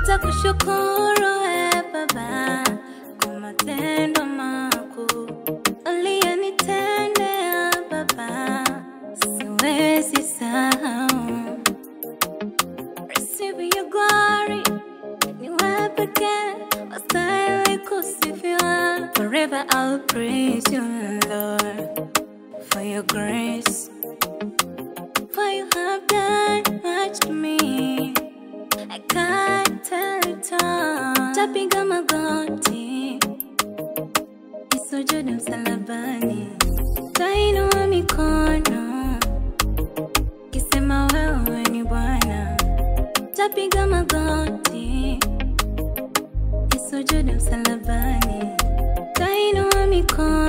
Nitakushukuru Baba kwa matendo makuu uliyonitendea Baba, siwezi sahau. Receive your glory, ni wewe pekee wastahili kusifiwa. Forever I'll praise you, Lord, for your grace, for you have done much to me. I can't tell it all. Tapiga magoti, nisujudu msalabani, tainua mikono, kisema wewe ni Bwana. Tapiga magoti, nisujudu msalabani, tainua mikono.